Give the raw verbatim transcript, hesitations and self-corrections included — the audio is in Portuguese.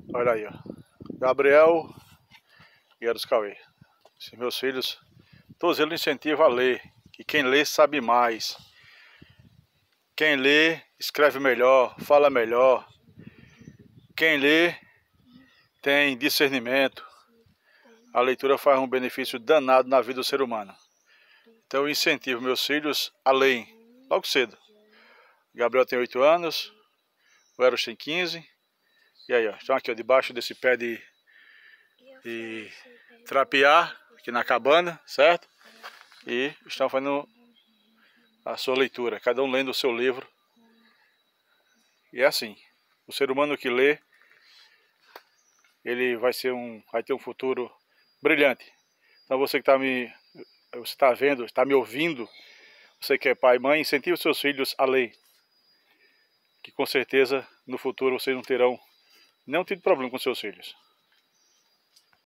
Olha aí, ó. Gabriel e Eros Cauê. Esses meus filhos, todos eles incentivam a ler. Que quem lê sabe mais. Quem lê escreve melhor, fala melhor. Quem lê tem discernimento. A leitura faz um benefício danado na vida do ser humano. Então eu incentivo meus filhos a lerem logo cedo. O Gabriel tem oito anos, o Eros tem quinze. E aí, ó, estão aqui ó, debaixo desse pé de, de trapear, aqui na cabana, certo? E estão fazendo a sua leitura, cada um lendo o seu livro. E é assim, o ser humano que lê, ele vai ser um, vai ter um futuro brilhante. Então você que está me, você está vendo, está me ouvindo, você que é pai e mãe, incentive os seus filhos a ler. Que com certeza no futuro vocês não terão nenhum tipo de problema com seus filhos.